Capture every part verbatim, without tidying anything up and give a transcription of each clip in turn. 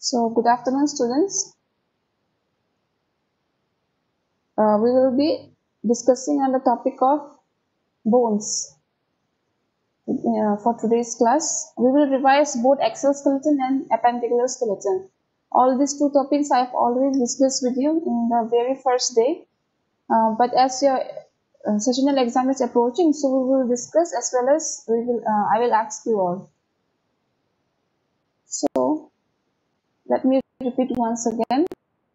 So, good afternoon, students. Uh, we will be discussing on the topic of bones. Uh, for today's class, we will revise both exoskeleton and appendicular skeleton. All these two topics I have already discussed with you in the very first day. Uh, but as your uh, sessional exam is approaching, so we will discuss as well as we will. Uh, I will ask you all. So, let me repeat once again.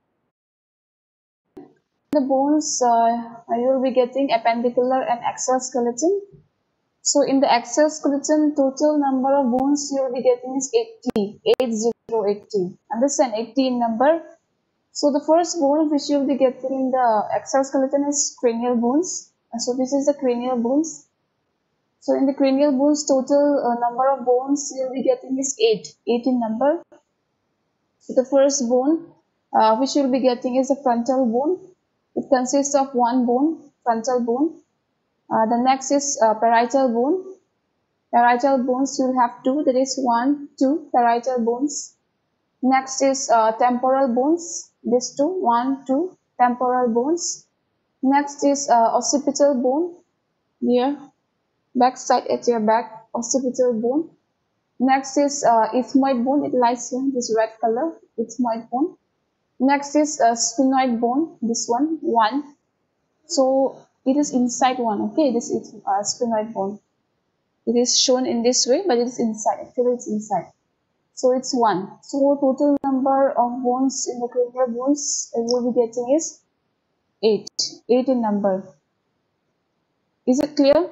The bones, uh, you will be getting appendicular and exoskeleton. So in the exoskeleton, total number of bones you will be getting is eighty, eighty, eighty. Understand, eighty in number. So the first bone which you will be getting in the exoskeleton is cranial bones. So this is the cranial bones. So in the cranial bones, total uh, number of bones you will be getting is eight, eight in number. So the first bone uh, which you will be getting is the frontal bone. It consists of one bone, frontal bone. Uh, the next is uh, parietal bone. Parietal bones you will have two, that is one, two parietal bones. Next is uh, temporal bones, this two, one, two temporal bones. Next is uh, occipital bone, here, back side at your back, occipital bone. Next is uh, ethmoid bone, it lies here, this red color, ethmoid bone. Next is uh, sphenoid bone, this one, one. So it is inside one, okay, this is uh, sphenoid bone. It is shown in this way, but it is inside, actually it's inside. So it's one. So total number of bones in the cranial bones you will be getting is eight, eight in number. Is it clear?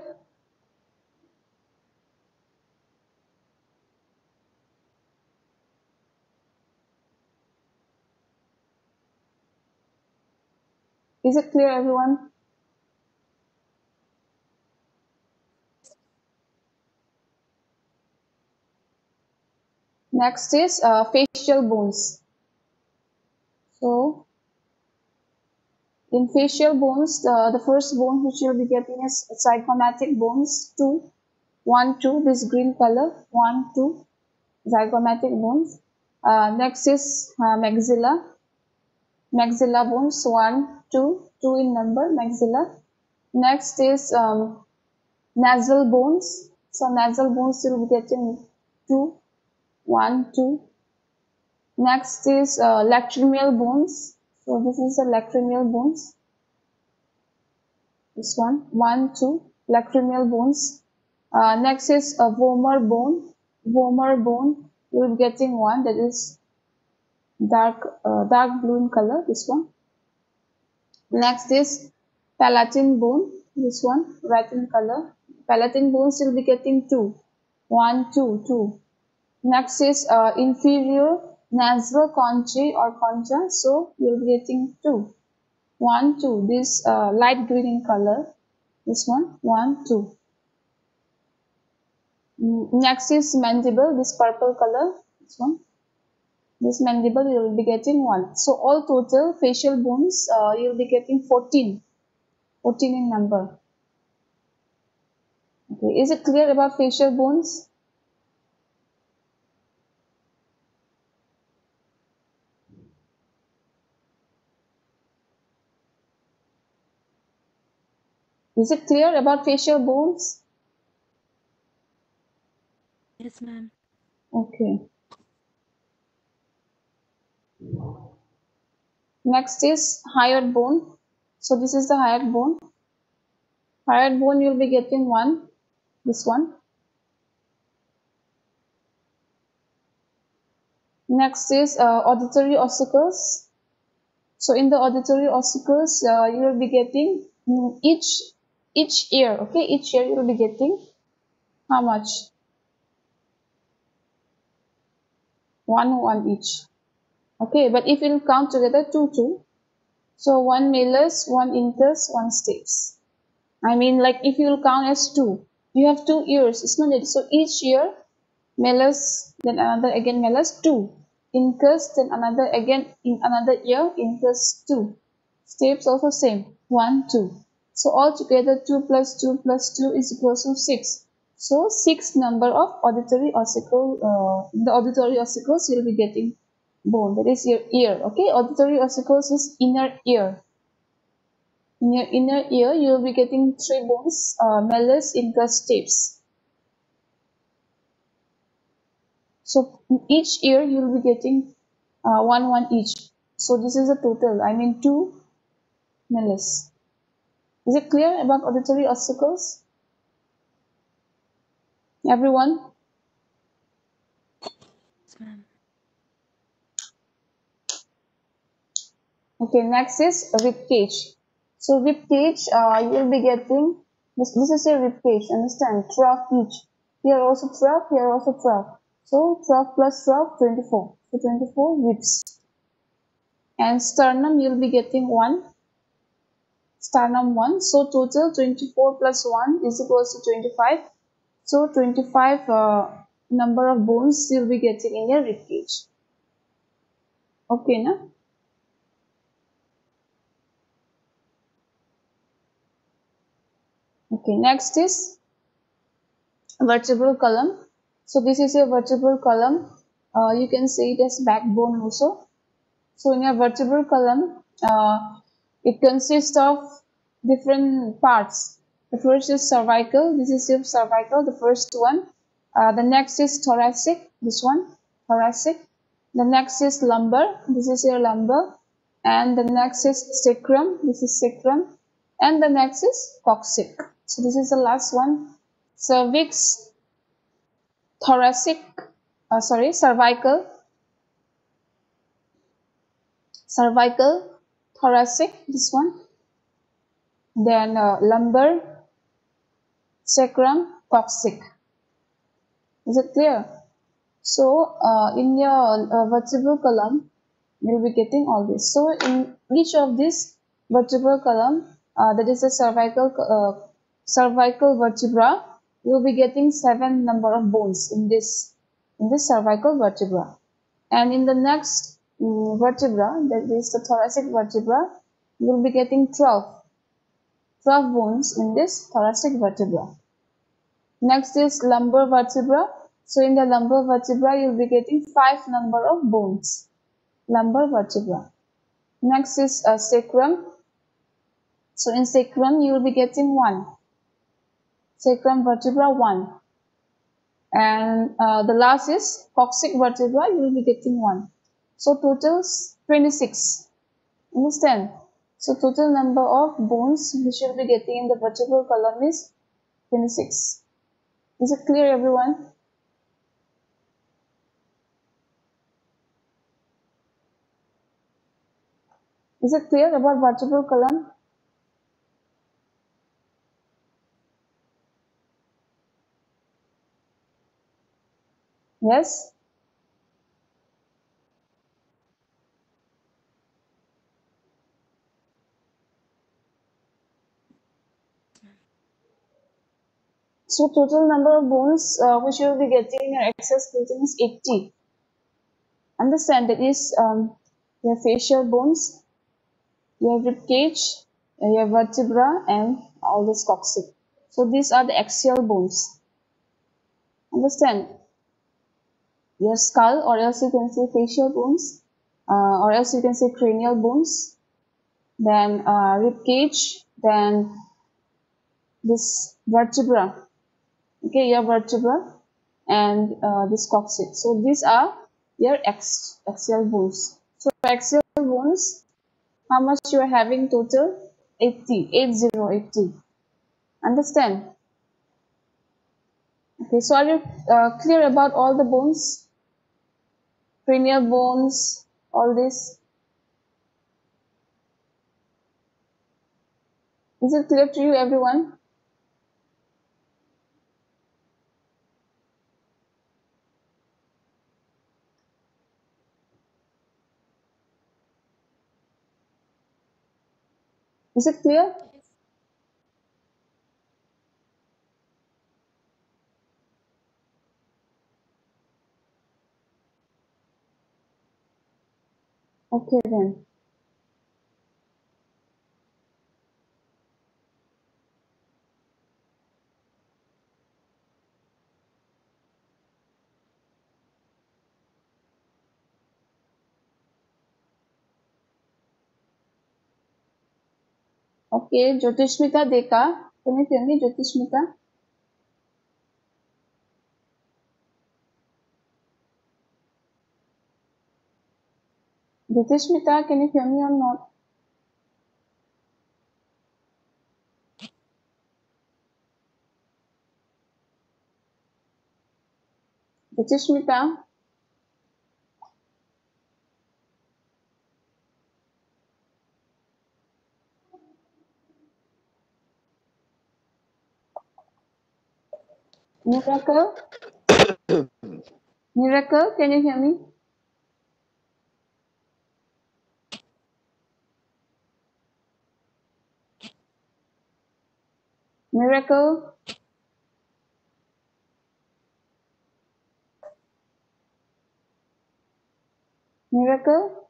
Is it clear, everyone? Next is uh, facial bones. So in facial bones, uh, the first bone which you will be getting is zygomatic bones, two, one, two, this green color, one, two, zygomatic bones. Uh, next is uh, maxilla, maxilla bones, one, two, two in number, maxilla. Next is um, nasal bones. So nasal bones you will be getting two, one, two. Next is uh, lacrimal bones. So this is the lacrimal bones. This one, one, two, lacrimal bones. Uh, next is a vomer bone. Vomer bone, you will be getting one, that is dark, uh, dark blue in color. This one. Next is palatine bone. This one, red in color. Palatine bones you will be getting two, one, two, two. Next is uh, inferior nasal conchae or concha. So you will be getting two, one, two. This uh, light green in color. This one, one, two. Next is mandible, this purple color, this one. This mandible you will be getting one. So all total facial bones uh, you will be getting fourteen, fourteen in number. Okay, is it clear about facial bones? Is it clear about facial bones? Yes, ma'am. Okay. Next is hyoid bone. So this is the hyoid bone. Hyoid bone you will be getting one, this one. Next is uh, auditory ossicles. So in the auditory ossicles, uh, you will be getting mm, each each ear. Okay, each ear you will be getting how much? One, one each. Okay, but if you count together, two, two. So one malus, one incus, one stapes. I mean, like if you will count as two, you have two ears, isn't it? So each ear, malus, then another again malus, two. Incus, then another again in another ear, incus, two. Stapes also same, one, two. So altogether two plus two plus two is equal to six. So six number of auditory ossicle, uh, the auditory ossicles you will be getting bone, that is your ear. Okay, auditory ossicles is inner ear. In your inner ear, you will be getting three bones, uh, malleus, incus, stapes. So in each ear, you will be getting uh, one, one each. So this is a total. I mean two malleus. Is it clear about auditory ossicles? Everyone? Okay, next is rib cage. So rib cage, uh, you will be getting this. This is a rib cage. Understand? twelve each. Here also twelve. Here also twelve. So twelve plus twelve, twenty-four. So twenty-four ribs. And sternum, you'll be getting one. Sternum one. So total twenty-four plus one is equals to twenty-five. So twenty-five uh, number of bones you'll be getting in your rib cage. Okay, na? Okay, next is vertebral column. So this is your vertebral column. Uh, you can see it as backbone also. So in your vertebral column, uh, it consists of different parts. The first is cervical. This is your cervical, the first one. Uh, the next is thoracic. This one, thoracic. The next is lumbar. This is your lumbar. And the next is sacrum. This is sacrum. And the next is coccyx. So this is the last one. Cervix, thoracic, uh, sorry, cervical, cervical, thoracic, this one, then uh, lumbar, sacrum, coccyx. Is it clear? So uh, in your uh, vertebral column, you'll be getting all this. So in each of this vertebral column, uh, that is the cervical uh, cervical vertebra, you'll be getting seven number of bones in this in this cervical vertebra. And in the next um, vertebra, that is the thoracic vertebra, you'll be getting twelve, twelve bones in this thoracic vertebra. Next is lumbar vertebra. So in the lumbar vertebra, you'll be getting five number of bones. Lumbar vertebra. Next is uh, sacrum. So in sacrum, you will be getting one. Sacrum vertebra one. And uh, the last is coccyx vertebra, you will be getting one. So totals twenty-six. Understand? So total number of bones we should be getting in the vertebral column is twenty-six. Is it clear, everyone? Is it clear about vertebral column? Yes? So total number of bones uh, which you will be getting in your axial skeleton is eighty. Understand that is um, your facial bones, your rib cage, your vertebra, and all this coccyx. So these are the axial bones. Understand? Your skull, or else you can say facial bones, uh, or else you can say cranial bones, then uh, rib cage, then this vertebra, okay, your vertebra, and uh, this coccyx. So these are your ax axial bones. So axial bones, how much you are having total? eighty, eighty, eighty. Understand? Okay, so are you uh, clear about all the bones? Cranial bones, all this. Is it clear to you, everyone? Is it clear? Okay then. Okay, Jyotishmita Deka. Can you tell me Jyotishmita? Jyotishmita, can you hear me or not? Jyotishmita? Miracle? Miracle, can you hear me? Miracle? Miracle?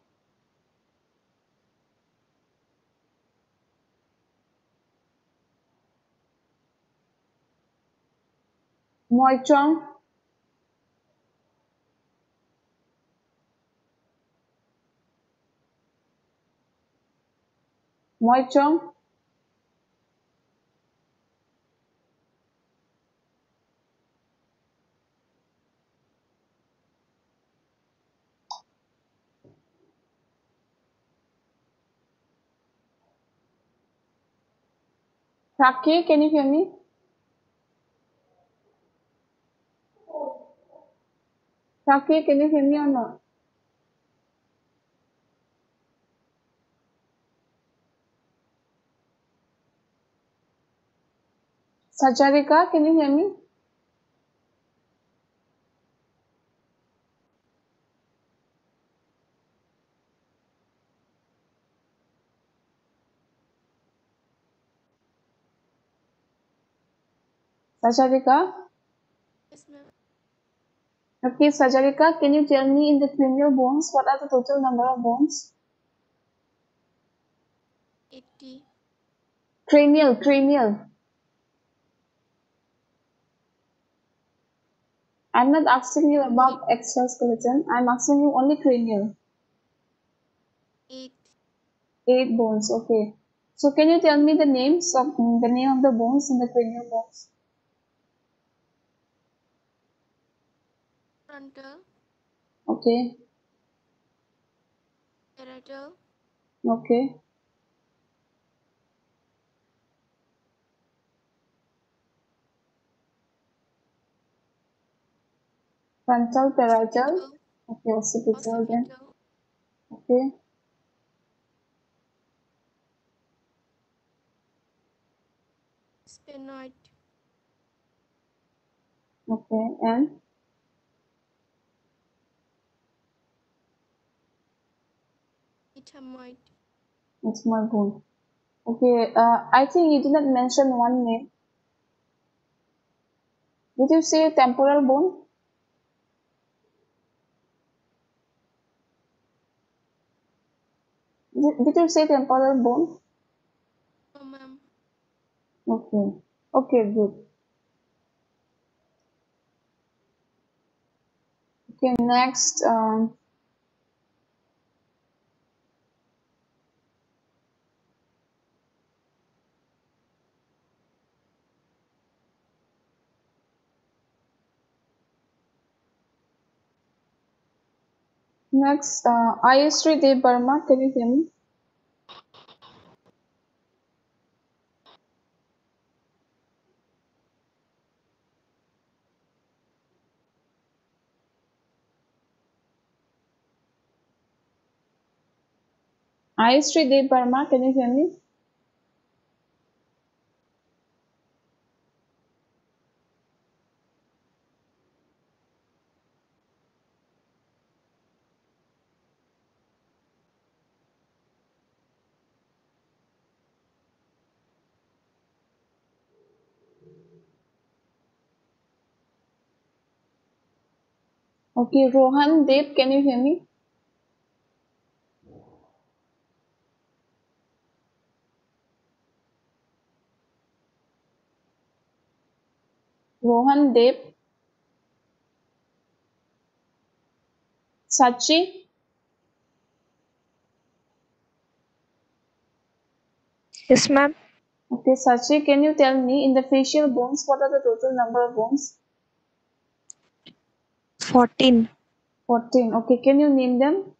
Moichong? Moichong? Raki, can you hear me? Raki, can you hear me or not? Sacharika, can you hear me? Sacharika? Yes, ma'am. Okay, Sacharika, can you tell me in the cranial bones, what are the total number of bones? eighty. Cranial, cranial. I'm not asking you about exoskeleton. I'm asking you only cranial. eight. Eight bones. Okay. So can you tell me the names of mm, the name of the bones in the cranial bones? Frontal, Okay. parietal, Okay. Frontal, parietal. occipital, Okay. Occipital then. occipital, Okay. sphenoid, Okay. And ethmoid. it's my bone. Okay. Uh, I think you did not mention one name. Did you say temporal bone? Did, did you say temporal bone? Oh, ma'am. Okay. Okay. Good. Okay. Next. Um. Next. Uh. Ayesri Dev Burma. Can you hear me? Ayesri Dev Burma. Can you hear me? Okay, Rohan Dev, can you hear me? Rohan Dev, Sachi, Yes, ma'am. Okay, Sachi, can you tell me in the facial bones, what are the total number of bones? fourteen. fourteen. Okay, can you name them?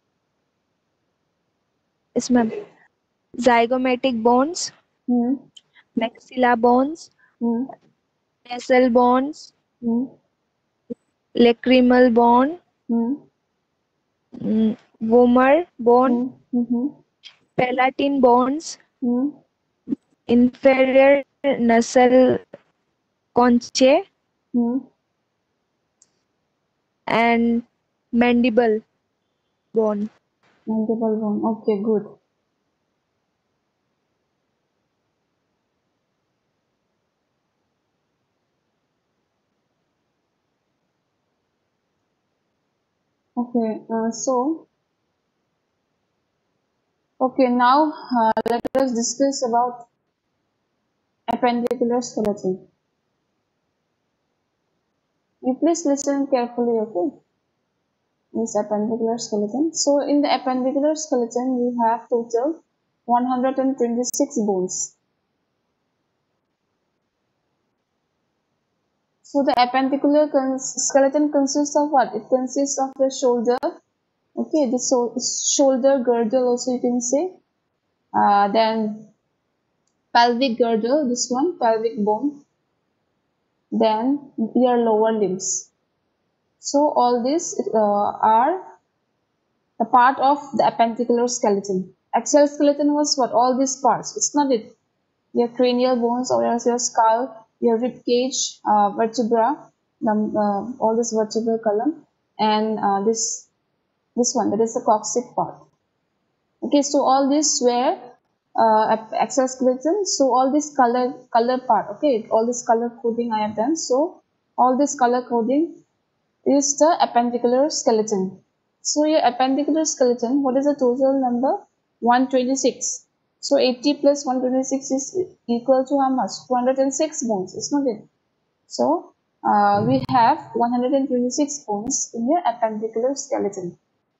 Yes, ma'am. Zygomatic bones, Hmm. maxilla bones, Hmm. nasal bones, Hmm. lacrimal bone, Hmm. mm, vomer bone, Hmm. Hmm. palatine bones, Hmm. inferior nasal conchae, Hmm. and mandible bone. Mandible bone. Okay, good. Okay, uh, so okay, now uh, let us discuss about appendicular skeleton. You please listen carefully, okay? This appendicular skeleton. So in the appendicular skeleton, we have total one hundred twenty-six bones. So the appendicular cons skeleton consists of what? It consists of the shoulder, okay, the so shoulder girdle also you can say. Uh, then pelvic girdle, this one, pelvic bone. Then your lower limbs. So all these uh, are the part of the appendicular skeleton. Axial skeleton was what? All these parts. It's not it. Your cranial bones or else your skull, your rib cage, uh, vertebra, um, uh, all this vertebral column, and uh, this this one, that is the coccyx part. Okay, so all this were uh, axial skeleton. So all this color color part. Okay, all this color coding I have done. So all this color coding is the appendicular skeleton. So your appendicular skeleton, what is the total number? one hundred twenty-six. So eighty plus one hundred twenty-six is equal to how much? two hundred six bones, is not it? So uh, we have one hundred twenty-six bones in your appendicular skeleton.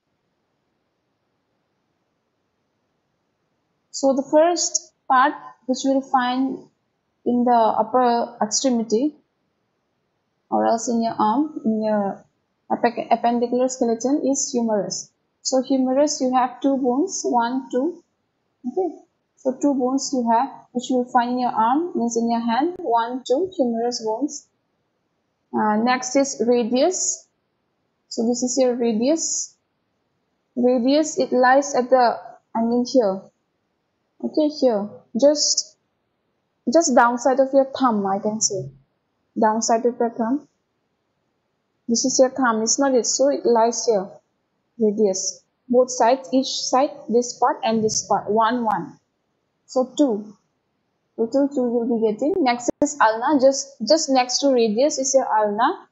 So the first part which we will find in the upper extremity or else in your arm, in your appendicular skeleton is humerus. So humerus, you have two bones, one, two. Okay. So two bones you have, which you will find in your arm, means in your hand, one, two humerus bones. Uh, next is radius. So this is your radius. Radius, it lies at the, I mean here. Okay, here. Just, just downside of your thumb, I can say. Downside of your thumb. This is your thumb, it's not it, so it lies here. Radius. Both sides, each side, this part and this part. One, one. So two. Total two will be getting. Next is ulna. Just just next to radius is your ulna.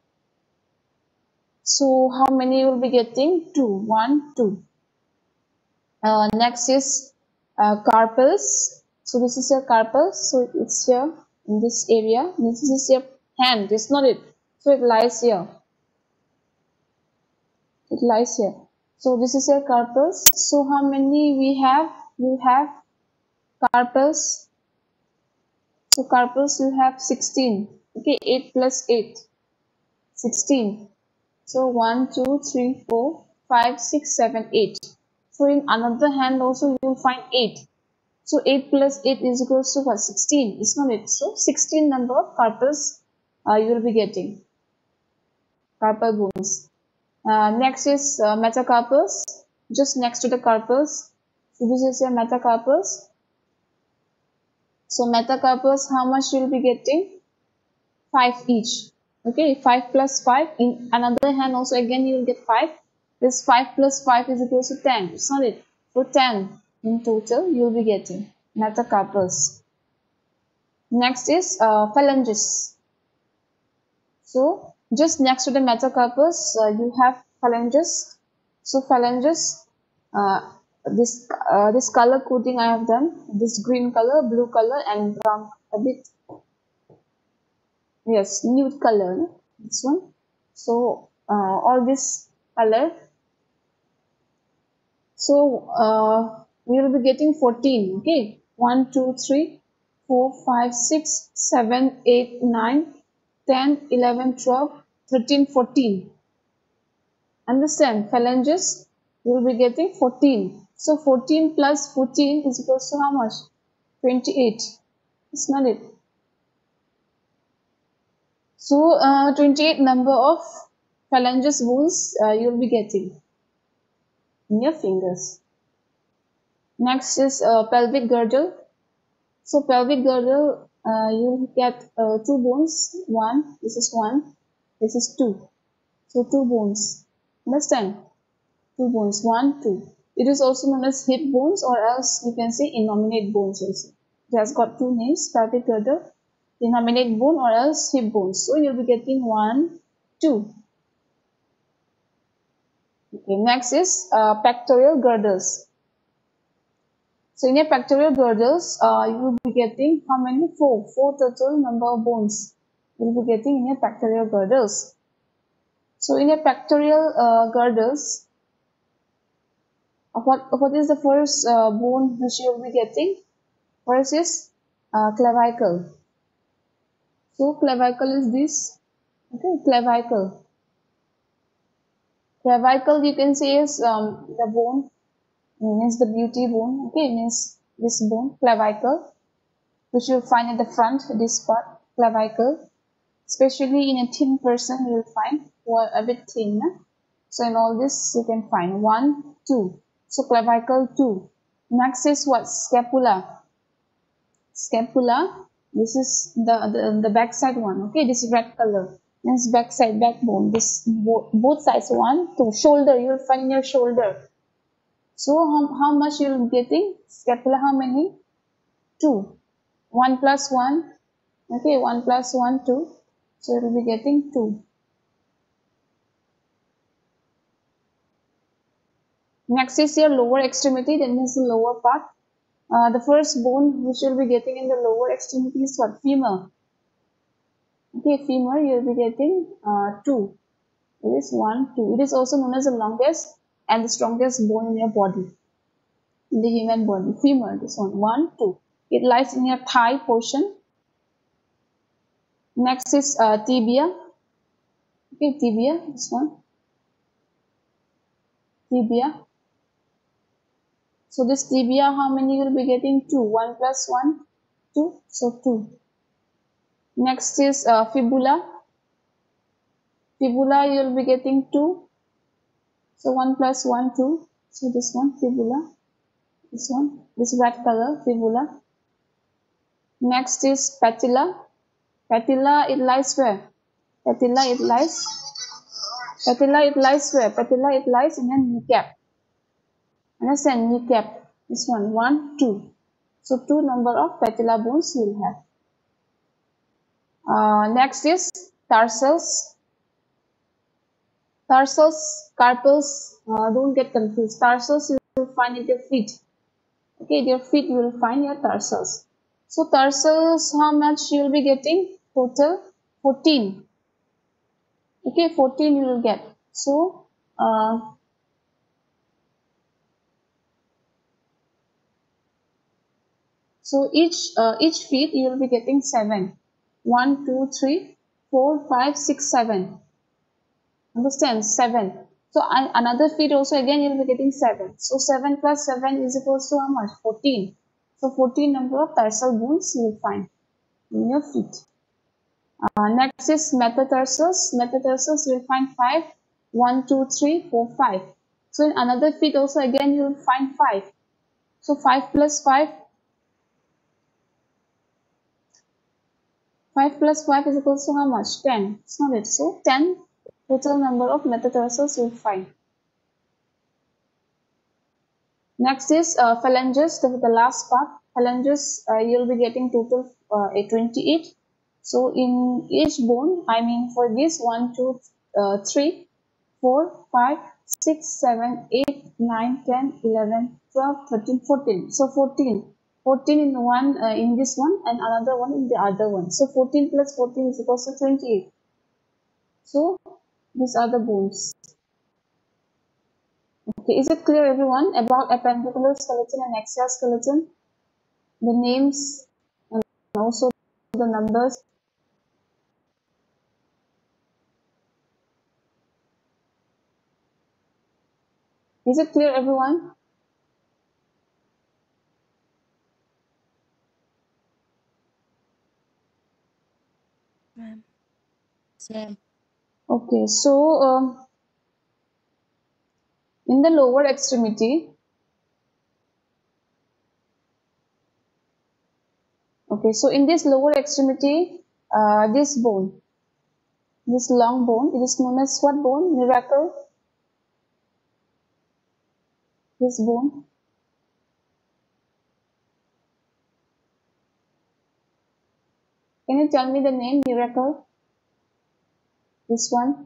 So how many you will be getting? Two. One, two. Uh, next is uh, carpals. So this is your carpals. So it's here in this area. This is your hand. It's not it. So it lies here. It lies here. So this is your carpals. So how many we have? You have carpals. So carpals you have sixteen. Okay, eight plus eight. sixteen. So one, two, three, four, five, six, seven, eight. So in another hand also you will find eight. So eight plus eight is equals to what? sixteen. It's not it. So sixteen number of carpals uh, you will be getting. Carpal bones. Uh, next is uh, metacarpals. Just next to the carpals. So this is your metacarpals. So metacarpals, how much you will be getting? five each. Okay, five plus five. In another hand also again you will get five. This five plus five is equal to ten. It's not it. So ten in total you will be getting metacarpals. Next is uh, phalanges. So just next to the metacarpals uh, you have phalanges. So phalanges, uh, this uh, this color coding I have done. This green color, blue color, and brown a bit. Yes, nude color. This one. So uh, all this color. So uh, we will be getting fourteen. Okay, one, two, three, four, five, six, seven, eight, nine, ten, eleven, twelve, thirteen, fourteen. Understand? Phalanges, you will be getting fourteen. So fourteen plus fourteen is equals to how much? twenty-eight. It's not it. So uh, twenty-eight number of phalanges bones uh, you will be getting in your fingers. Next is uh, pelvic girdle. So pelvic girdle, uh, you get uh, two bones. One, this is one, this is two. So two bones. Understand? Two bones, one, two. It is also known as hip bones, or else you can say innominate bones also. It has got two names, pelvic girdle, innominate bone, or else hip bones. So you'll be getting one, two. Okay, next is uh, pectoral girdles. So in your pectoral girdles, uh, you will be getting how many? Four. Four total number of bones you will be getting in your pectoral girdles. So in your pectoral uh, girdles, what what is the first uh, bone which you will be getting? First is uh, clavicle. So clavicle is this. Okay, clavicle. Clavicle you can say is um, the bone, means the beauty bone. Okay, means this bone, clavicle, which you'll find at the front, this part, clavicle. Especially in a thin person, you will find who are a bit thin. So in all this, you can find one, two. So clavicle two. Next is what? Scapula. Scapula. This is the the, the backside one. Okay, this is red color. Means backside, backbone. This both, both sides. One, two. Shoulder. You will find in your shoulder. So how, how much you will be getting? Scapula how many? Two. One plus one. Okay, one plus one, two. So you will be getting two. Next is your lower extremity, that means the lower part. Uh, the first bone which you will be getting in the lower extremity is what? Femur. Okay, femur you will be getting uh, two. It is one, two. It is also known as the longest and the strongest bone in your body, in the human body. Femur, this one, one, two. It lies in your thigh portion. Next is uh, tibia. Okay, tibia, this one. Tibia. So this tibia, how many you will be getting? Two. One plus one, two. So two. Next is uh, fibula. Fibula you will be getting two. So one plus one, two. So this one, fibula. This one, this red color, fibula. Next is patella. Patella, it lies where? Patella, it lies. Patella, it lies where? Patella, it lies in your kneecap. Understand? Kneecap. This one, one, two. So two number of patella bones you will have. Uh, next is tarsals. Tarsals, carpals, uh, don't get confused. Tarsals you will find in your feet. Okay, your feet you will find your tarsals. So tarsals, how much you will be getting? Total fourteen. Okay, fourteen you will get. So, uh, so each uh, each feet you will be getting seven. One, two, three, four, five, six, seven. Understand? Seven. So I, another feet also again you will be getting seven. So seven plus seven is equals to how much? fourteen. So fourteen number of tarsal bones you will find in your feet. Uh, next is metatarsals. Metatarsals you will find five. one, two, three, four, five. So in another feet also again you will find five. So five plus five. five plus five is equals to how much? ten. It's not it. So ten total number of metatarsals you will find. Next is uh, phalanges, the, the last part. Phalanges uh, you will be getting total uh, twenty-eight. So in each bone, I mean for this one, two, uh, three, four, five, six, seven, eight, nine, ten, eleven, twelve, thirteen, fourteen. So fourteen. fourteen in one uh, in this one and another one in the other one. So fourteen plus fourteen is equals to twenty-eight. So these are the bones. Okay, is it clear everyone about appendicular skeleton and axial skeleton? the names and also the numbers. Is it clear, everyone? Ma'am. Same. Okay, so um, in the lower extremity, okay, so in this lower extremity, uh, this bone, this long bone, it is known as what bone? Miracle? This bone. Can you tell me the name, Miracle? This one.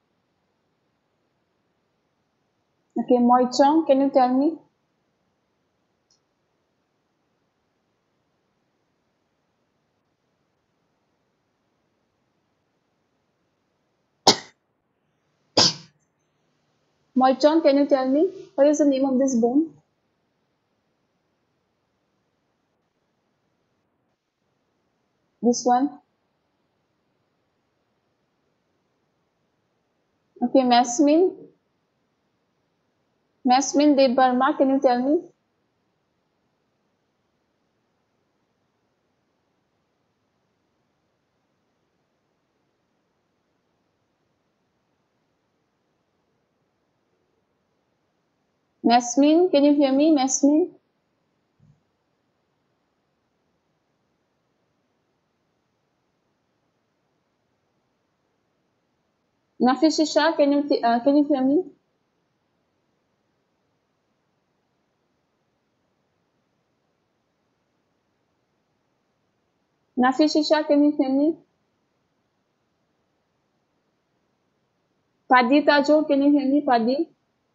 Okay, Moi Chong, can you tell me? Moi Chong, can you tell me what is the name of this bone? This one. Okay, Masmin. Masmin De Burma, can you tell me? Masmin, can you hear me? Masmin? Nafisisha, can you uh, can you hear me? Nafisisha, can you hear me? Padi Tajo, can you hear me? Padi?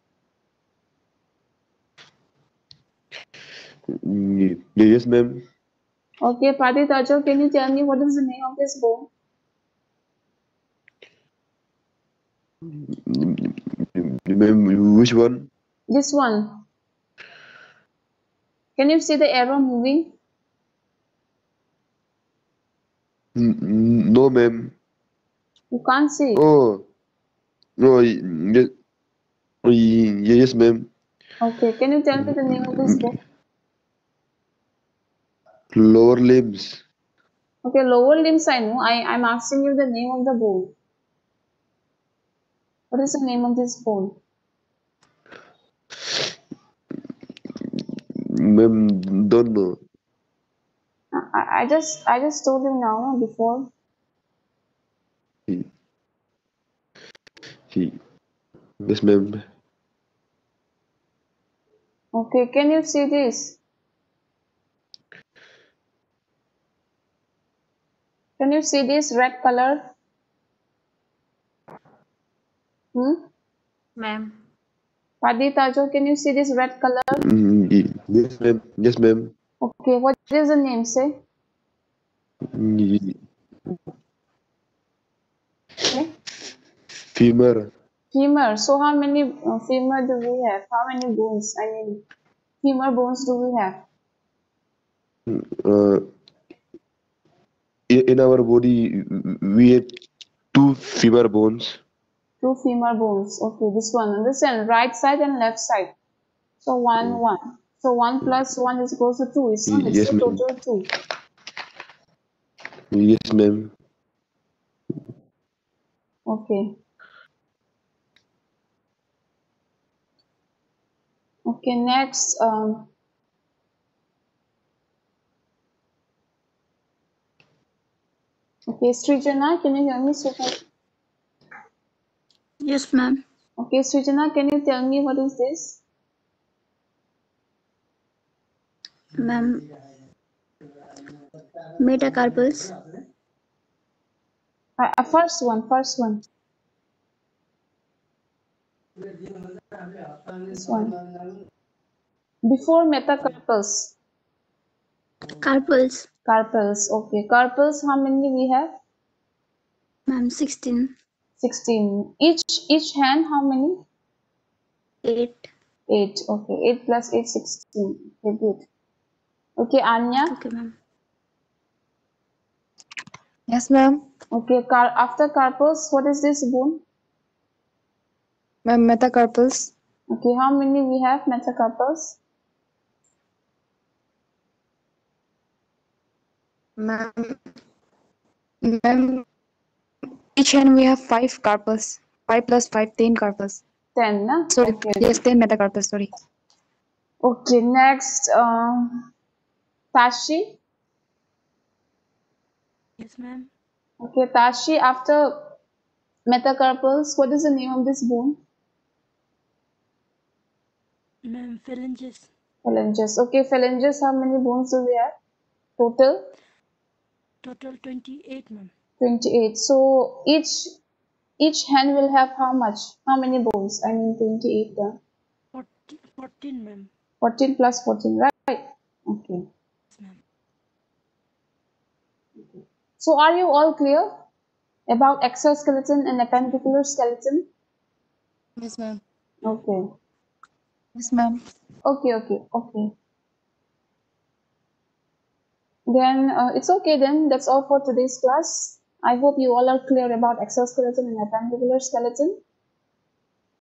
Mm, Yes, ma'am. Okay, Padi Tajo, can you tell me what is the name of this bone? Ma'am, which one? This one. Can you see the arrow moving? Mm, mm, No, ma'am. You can't see. Oh, no, y- yes, y- yes, ma'am. Okay, can you tell me the name of this bone? Lower limbs. Okay, lower limbs I know. I, I'm asking you the name of the bone. What is the name of this bone? Ma'am, don't know. I, I just I just told you now before. He, he, yes, ma'am. Okay, can you see this? Can you see this red color? Hmm? Ma'am. Padi Tajo, can you see this red color? Mm, y- Yes, ma'am. Yes, ma'am. Okay, what is the name say? Y- Okay. Femur. Femur. So how many uh, femur do we have? How many bones? I mean, femur bones do we have? Uh, in in our body, we have two femur bones. Two femur bones. Okay, this one. Understand? Right side and left side. So one, one. So one plus one is equals to two, isn't it? Yes, So ma'am. total two. Yes, ma'am. Okay. Okay, next. Um, okay, Srijana, can you hear me? Srijana? Yes, ma'am. Okay, Srijana, can you tell me what is this? Ma'am. Metacarpals. Uh, uh, first one, first one. This one. Before metacarpals. Carpals. Carpals. Okay, carpals, how many we have? Ma'am, sixteen. sixteen. Each each hand, how many? eight. eight. Okay, eight plus eight, sixteen. Okay, good. Okay, Anya. Okay, ma'am. Yes, ma'am. Okay, car after carpals, what is this bone? Ma'am, metacarpals. Okay, how many we have metacarpals? Ma'am, ma'am, each hand we have five carpals. Five plus five, ten carpals. ten, na? Sorry, Okay. yes, ten metacarpals. Sorry. Okay, next, uh, Tashi. Yes, ma'am. Okay, Tashi, after metacarpals, what is the name of this bone? Ma'am, phalanges. Phalanges. Okay, phalanges, how many bones do we have? Total? Total twenty-eight, ma'am. twenty-eight. So each each hand will have how much? How many bones? I mean twenty-eight. Uh, fourteen, ma'am. fourteen plus fourteen, right? Okay. Yes, ma'am. So are you all clear about exoskeleton and appendicular skeleton? Yes, ma'am. Okay. Yes, ma'am. Okay, okay, okay. Then uh, it's okay then. That's all for today's class. I hope you all are clear about exoskeleton and appendicular skeleton.